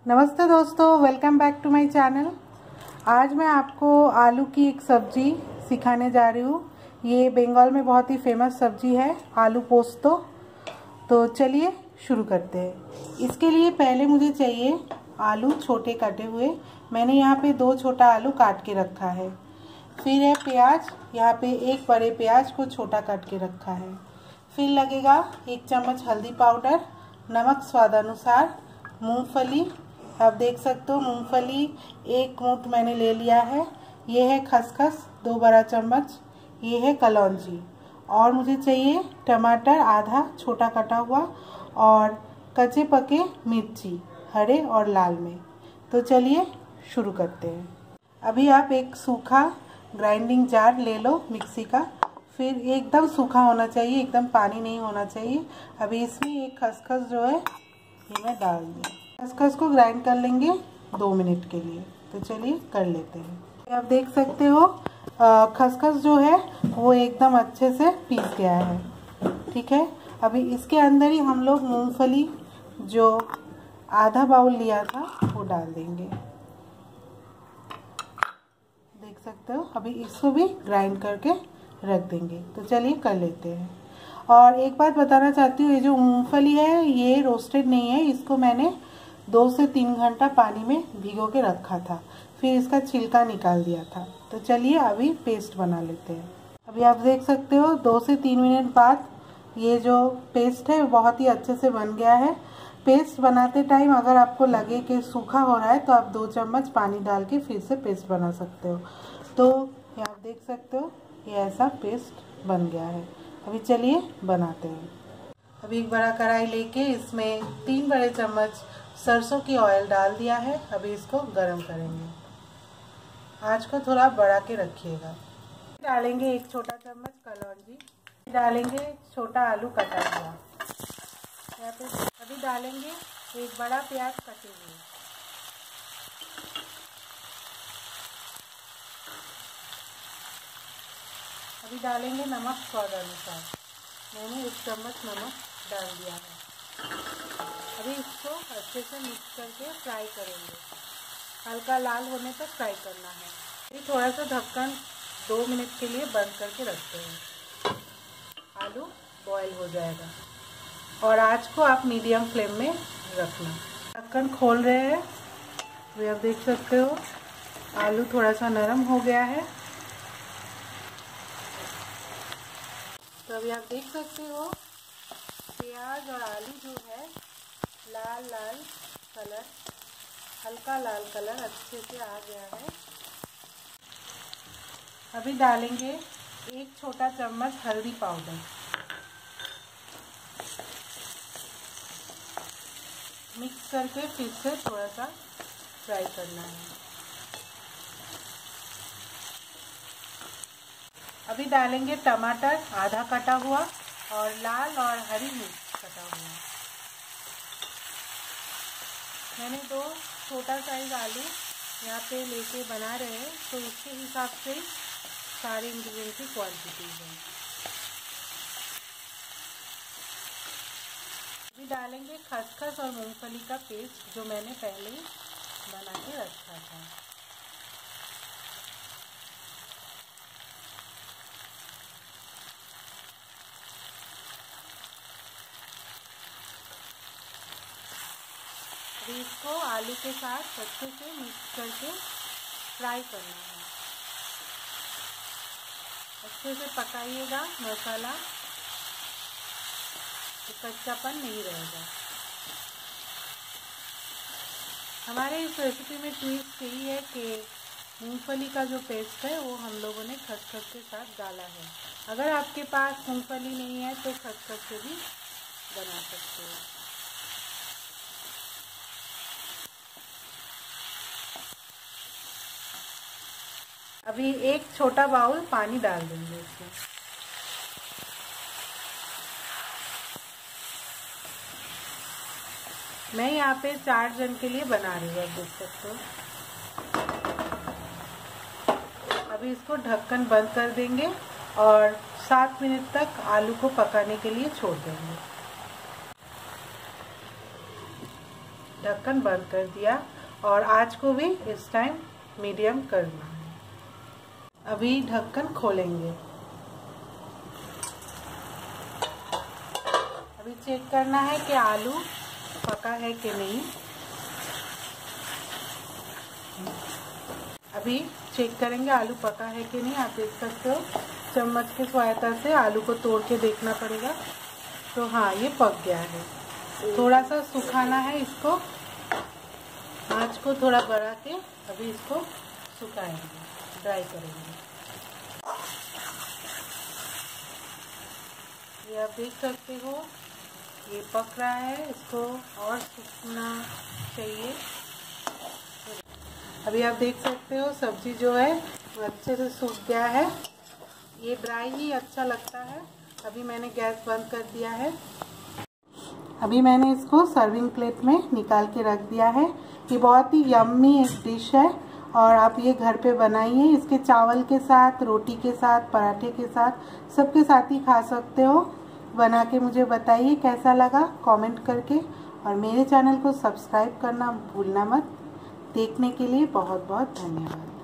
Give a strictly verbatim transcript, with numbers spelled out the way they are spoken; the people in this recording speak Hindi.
नमस्ते दोस्तों, welcome back to my channel. आज मैं आपको आलू की एक सब्जी सिखाने जा रही हूँ। ये बंगाल में बहुत ही फेमस सब्जी है, आलू पोस्तो। तो चलिए शुरू करते हैं। इसके लिए पहले मुझे चाहिए आलू छोटे कटे हुए। मैंने यहाँ पे दो छोटा आलू काट के रखा है। फिर है प्याज, यहाँ पे एक बड़े प्याज को छोटा काट के रखा है। फिर लगेगा एक चम्मच हल्दी पाउडर, नमक स्वादानुसार, मूंगफली, आप देख सकते हो मूंगफली एक मुट्ठ मैंने ले लिया है। ये है खसखस दो बड़ा चम्मच, ये है कलौंजी, और मुझे चाहिए टमाटर आधा छोटा कटा हुआ, और कच्चे पके मिर्ची हरे और लाल में। तो चलिए शुरू करते हैं। अभी आप एक सूखा ग्राइंडिंग जार ले लो मिक्सी का। फिर एकदम सूखा होना चाहिए, एकदम पानी नहीं होना चाहिए। अभी इसमें एक खसखस जो है ये मैं डाल दूँ। खसखस को ग्राइंड कर लेंगे दो मिनट के लिए। तो चलिए कर लेते हैं। आप देख सकते हो खसखस जो है वो एकदम अच्छे से पीस गया है। ठीक है, अभी इसके अंदर ही हम लोग मूंगफली जो आधा बाउल लिया था वो डाल देंगे। देख सकते हो, अभी इसको भी ग्राइंड करके रख देंगे। तो चलिए कर लेते हैं। और एक बात बताना चाहती हूँ, ये जो मूंगफली है ये रोस्टेड नहीं है। इसको मैंने दो से तीन घंटा पानी में भिगो के रखा था, फिर इसका छिलका निकाल दिया था। तो चलिए अभी पेस्ट बना लेते हैं। अभी आप देख सकते हो दो से तीन मिनट बाद ये जो पेस्ट है बहुत ही अच्छे से बन गया है। पेस्ट बनाते टाइम अगर आपको लगे कि सूखा हो रहा है तो आप दो चम्मच पानी डाल के फिर से पेस्ट बना सकते हो। तो ये आप देख सकते हो ये ऐसा पेस्ट बन गया है। अभी चलिए बनाते हैं। अभी एक बड़ा कढ़ाई लेके इसमें तीन बड़े चम्मच सरसों की ऑयल डाल दिया है। अभी इसको गरम करेंगे। आँच को थोड़ा बढ़ा के रखिएगा। डालेंगे एक छोटा चम्मच कलौंजी, डालेंगे छोटा आलू कटा हुआ यहाँ पे। अभी डालेंगे एक बड़ा प्याज कटे हुए। अभी डालेंगे नमक स्वाद अनुसार, मैंने एक चम्मच नमक डाल दिया है। अभी इसको अच्छे से मिक्स करके फ्राई करेंगे। हल्का लाल होने तक फ्राई करना है। अभी थोड़ा सा ढक्कन दो मिनट के लिए बंद करके रखते हैं। आलू बॉईल हो जाएगा, और आँच को आप मीडियम फ्लेम में रखना। ढक्कन खोल रहे हैं। अभी आप देख सकते हो आलू थोड़ा सा नरम हो गया है। तो अभी आप देख सकते हो प्याज और आलू जो है लाल लाल कलर, हल्का लाल कलर अच्छे से आ गया है। अभी डालेंगे एक छोटा चम्मच हल्दी पाउडर, मिक्स करके फिर से थोड़ा सा फ्राई करना है। अभी डालेंगे टमाटर आधा कटा हुआ, और लाल और हरी मिर्च कटा हुआ। मैंने दो छोटा साइज आलू यहाँ पे लेके बना रहे हैं, तो इसके हिसाब से सारे इंग्रेडिएंट की क्वांटिटी है। अभी डालेंगे खसखस और मूंगफली का पेस्ट जो मैंने पहले ही बना के रखा था। अभी इसको आलू के साथ अच्छे से मिक्स करके फ्राई करना है। अच्छे से पकाइएगा मसाला, तो कच्चापन नहीं रहेगा। हमारे इस रेसिपी में ट्विस्ट यही है कि मूंगफली का जो पेस्ट है वो हम लोगों ने खसखस के साथ डाला है। अगर आपके पास मूंगफली नहीं है तो खसखस से भी बना सकते हो। अभी एक छोटा बाउल पानी डाल देंगे इसमें। मैं यहाँ पे चार जन के लिए बना रही हूँ, आप देख सकते हो। अभी इसको ढक्कन बंद कर देंगे और सात मिनट तक आलू को पकाने के लिए छोड़ देंगे। ढक्कन बंद कर दिया और आँच को भी इस टाइम मीडियम करना है। अभी ढक्कन खोलेंगे। अभी चेक करना है कि आलू पका है कि नहीं। अभी चेक करेंगे आलू पका है कि नहीं। आप देख सकते हो चम्मच की सहायता से आलू को तोड़ के देखना पड़ेगा। तो हाँ, ये पक गया है। थोड़ा सा सुखाना है इसको, आँच को थोड़ा बढ़ा के अभी इसको सुखाएंगे, ड्राई करेंगे। ये आप देख सकते हो ये पक रहा है, इसको और सूखना चाहिए। अभी आप देख सकते हो सब्जी जो है वो अच्छे से सूख गया है। ये ड्राई ही अच्छा लगता है। अभी मैंने गैस बंद कर दिया है। अभी मैंने इसको सर्विंग प्लेट में निकाल के रख दिया है। ये बहुत ही यम्मी एक डिश है और आप ये घर पे बनाइए। इसके चावल के साथ, रोटी के साथ, पराठे के साथ, सबके साथ ही खा सकते हो। बना के मुझे बताइए कैसा लगा कमेंट करके, और मेरे चैनल को सब्सक्राइब करना भूलना मत। देखने के लिए बहुत बहुत धन्यवाद।